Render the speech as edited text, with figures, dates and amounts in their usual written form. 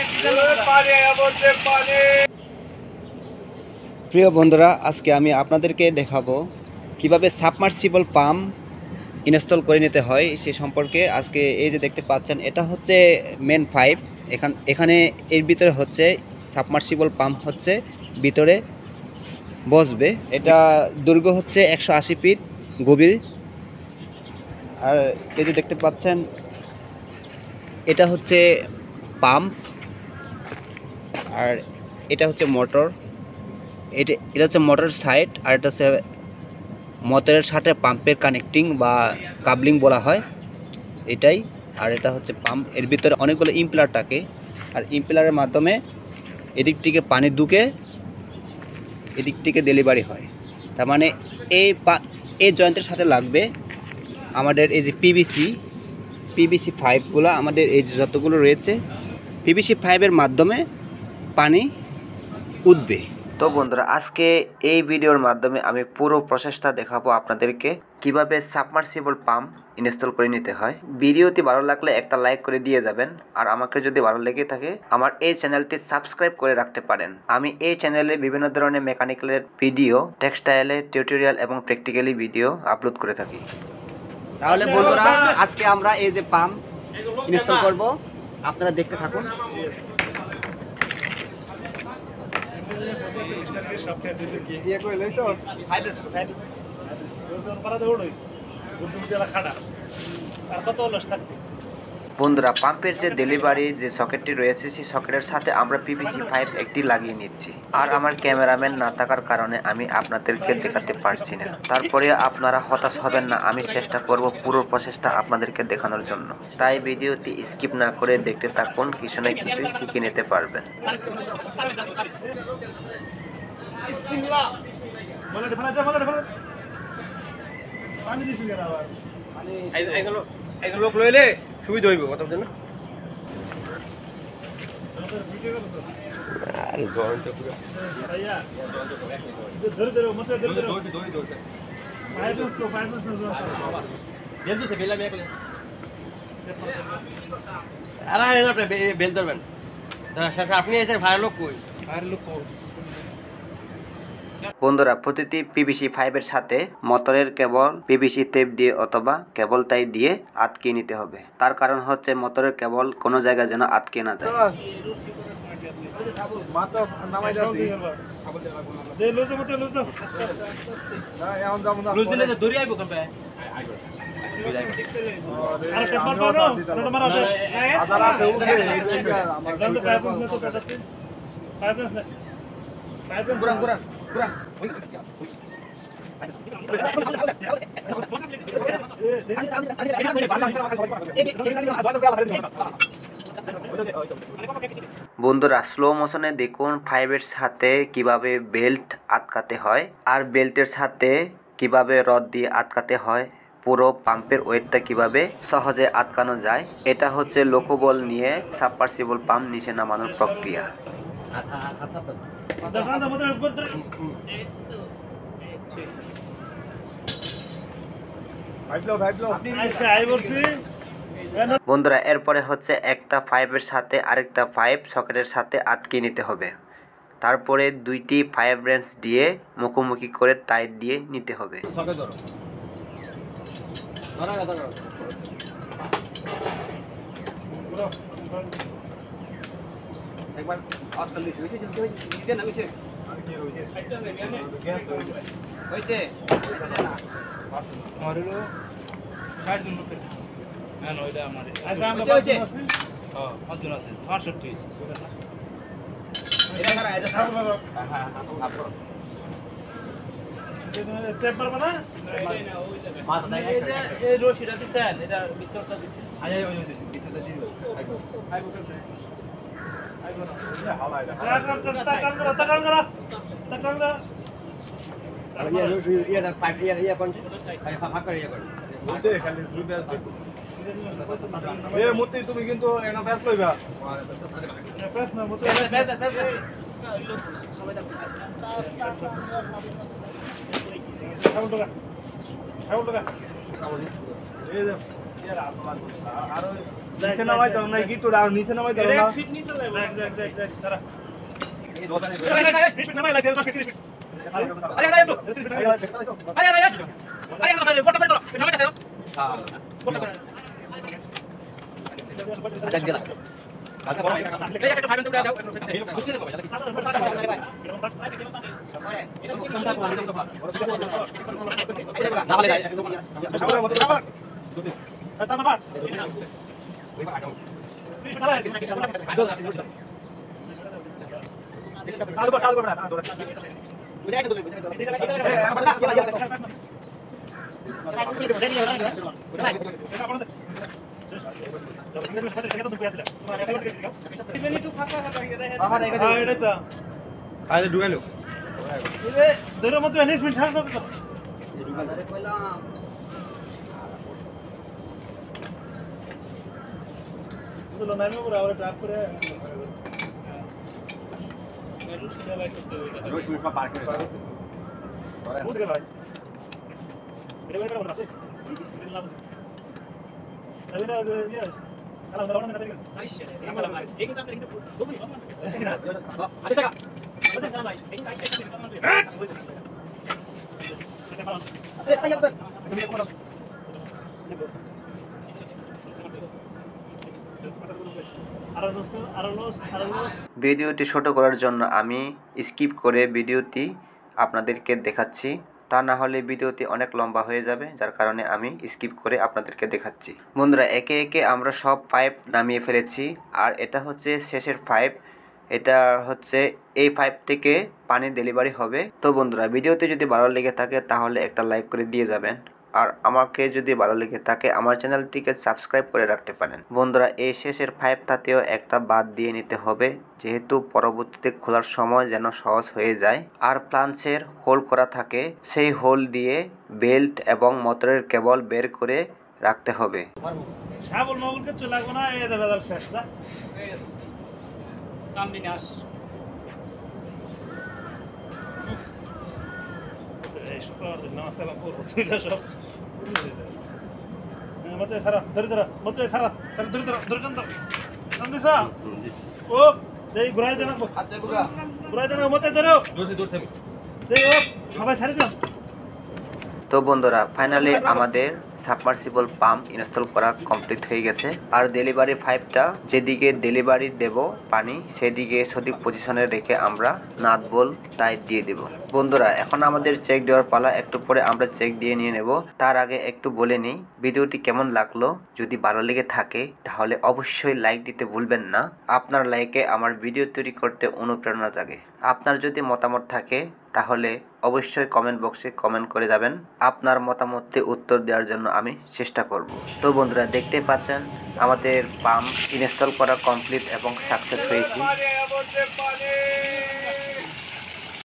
প্রিয় বন্ধুরা, আজকে আমি আপনাদেরকে দেখাবো কিভাবে সাবমার্সিবল পাম্প ইনস্টল করে নিতে হয় সে সম্পর্কে। আজকে এই যে দেখতে পাচ্ছেন, এটা হচ্ছে মেন পাইপ। এখানে এর ভিতরে হচ্ছে সাবমার্সিবল পাম্প হচ্ছে ভিতরে বসবে। এটা দৈর্ঘ্য হচ্ছে 180 ফিট গভীর। আর এই যে দেখতে পাচ্ছেন, এটা হচ্ছে পাম্প, আর এটা হচ্ছে মোটর। এটা হচ্ছে মোটর সাইড, আর এটা হচ্ছে মোটরের সাথে পাম্পের কানেক্টিং বা কাবলিং বলা হয় এটাই। আর এটা হচ্ছে পাম্প, এর ভিতরে অনেকগুলো ইম্পেলার থাকে, আর ইম্পেলারের মাধ্যমে এদিক থেকে পানি ঢুকে এদিক থেকে ডেলিভারি হয়। তার মানে এই জয়েন্টের সাথে লাগবে আমাদের এই যে পিভিসি পাইপগুলো, আমাদের এই যে যতগুলো রয়েছে পিভিসি পাইপের মাধ্যমে পানি উঠবে। তো বন্ধুরা, আজকে এই ভিডিওর মাধ্যমে আমি পুরো প্রসেসটা দেখাবো আপনাদেরকে কিভাবে সাবমার্সিবল পাম্প ইনস্টল করে নিতে হয়। ভিডিওটি ভালো লাগলে একটা লাইক করে দিয়ে যাবেন, আর আমাকে যদি ভালো লেগে থাকে আমার এই চ্যানেলটি সাবস্ক্রাইব করে রাখতে পারেন। আমি এই চ্যানেলে বিভিন্ন ধরনের মেকানিক্যালের ভিডিও, টেক্সটাইলের টিউটোরিয়াল এবং প্র্যাকটিক্যালি ভিডিও আপলোড করে থাকি। তাহলে বন্ধুরা, আজকে আমরা এই যে পাম্প ইনস্টল করব, আপনারা দেখতে থাকুন। বন্ধুরা, পাম্পের যে ডেলিভারি যে সকেটটি রয়েছে সেই সকেটের সাথে আমরা পিভিসি পাইপ একটি লাগিয়ে নিচ্ছি। আর আমার ক্যামেরাম্যান না থাকার কারণে আমি আপনাদেরকে দেখাতে পারছি না। তারপরে আপনারা হতাশ হবেন না, আমি চেষ্টা করব পুরো প্রসেসটা আপনাদেরকে দেখানোর জন্য। তাই ভিডিওটি স্কিপ না করে দেখতে থাকুন, কিছু না কিছুই শিখে নিতে পারবেন। লোক লইলে সুবিধা হইব কথা বুঝেন না। আরে গরমটা পুরো ধরে ধরে মত ধরে ধরে দৌড়ি দৌড়ি ফাইনান্স বেল তো বেলা মে করে আরে না বেল ধরবেন। শেষে আপনি এসে ফায়ার লোক কই বন্ধুরা, প্রতিটি পিভিসি পাইপের সাথে মোটরের কেবল পিভিসি টেপ দিয়ে অথবা কেবল টাই দিয়ে আটকে নিতে হবে। তার কারণ হচ্ছে মোটরের কেবল কোনো জায়গায় যেন আটকে না যায়। বন্ধুরা, স্লো মোশনে দেখুন পাইপের সাথে কিভাবে বেল্ট আটকাতে হয়, আর বেল্টের সাথে কিভাবে রড দিয়ে আটকাতে হয়, পুরো পাম্পের ওয়েটটা কিভাবে সহজে আটকানো যায়। এটা হচ্ছে লোকবল নিয়ে সাবমার্সিবল পাম্প নিচে নামানোর প্রক্রিয়া। বন্ধুরা, এরপরে হচ্ছে একটা পাইপের সাথে আরেকটা পাইপ সকেটের সাথে আটকে নিতে হবে। তারপরে দুইটি পাইপ রেঞ্চ দিয়ে মুখোমুখি করে টাইট দিয়ে নিতে হবে। একবার তুমি কিন্তু প্যাস লইবা আর নিচে নামাই তো না গিট আর নিচে নামাই তো না ফিট নিচে দেখ দেখ দেখ দেখ তারা ফিট নামাই লাগে 10 ফিট 30 ফিট আরে আরে আরে আরে আরে ফটো ফটো নামাই দাও হ্যাঁ ফটো করে আচ্ছা গেলা এই একটা ভাই বন্ধু দাও বুঝতে দেবো না বলে যায় ধন্যবাদ ঢুকাইলো সব পার করে ভিডিওটি ছোট করার জন্য আমি স্কিপ করে ভিডিওটি আপনাদেরকে দেখাচ্ছি, তা না হলে ভিডিওটি অনেক লম্বা হয়ে যাবে, যার কারণে আমি স্কিপ করে আপনাদেরকে দেখাচ্ছি। বন্ধুরা, একে একে আমরা সব পাইপ নামিয়ে ফেলেছি, আর এটা হচ্ছে শেষের পাইপ। এটা হচ্ছে এই পাইপ থেকে পানি ডেলিভারি হবে। তো বন্ধুরা, ভিডিওতে যদি ভালো লেগে থাকে তাহলে একটা লাইক করে দিয়ে যাবেন, আর আমাকে যদি ভালো লেগে থাকে আমার চ্যানেলটিকে সাবস্ক্রাইব করে রাখতে পারেন। বন্ধুরা, এই শেষের পাইপটাতেও একটা বাদ দিয়ে নিতে হবে, যেহেতু পরবর্তীতে খোলার সময় যেন সহজ হয়ে যায়। আর প্লাঞ্চের হোল করা থাকে, সেই হোল দিয়ে বেল্ট এবং মোটরের কেবল বের করে রাখতে হবে। শাবল মাবুলকে চলে লাগবে না, এই দাদা শেষ না কাম দিন আস এই শুক্রবার দিন নামাজ সালাম করবো তুইলা সব মতে সারা ধরে ধরা মতে সারা সারা ধরে ধরা ধরে টান দিছা ও দেই ঘুরাই দেনা হাতে বুগা ঘুরাই দেনা মতে ধরো দূর দূর থেকে দেই ও সবাই ছাড়ি দাও। তো বন্ধুরা, ফাইনালি আমাদের সাবমার্সিবল পাম্প ইনস্টল করা কমপ্লিট হয়ে গেছে। আর ডেলিভারি পাইপটা যেদিকে ডেলিভারি দেব পানি, সেদিকে সঠিক পজিশনে রেখে আমরা নাট বল টাইট দিয়ে দেব। বন্ধুরা, এখন আমাদের চেক দেওয়ার পালা। একটু পরে আমরা চেক দিয়ে নিয়ে নেব। তার আগে একটু বলে নিই, ভিডিওটি কেমন লাগলো। যদি ভালো লেগে থাকে তাহলে অবশ্যই লাইক দিতে ভুলবেন না। আপনার লাইকে আমার ভিডিও তৈরি করতে অনুপ্রেরণা জাগে। আপনার যদি মতামত থাকে তাহলে অবশ্যই কমেন্ট বক্সে কমেন্ট করে যাবেন। আপনার মতামতে উত্তর দেওয়ার জন্য আমি চেষ্টা করব। তো বন্ধুরা, দেখতে পাচ্ছেন আমাদের পাম্প ইনস্টল করা কমপ্লিট এবং সাকসেস হয়েছে।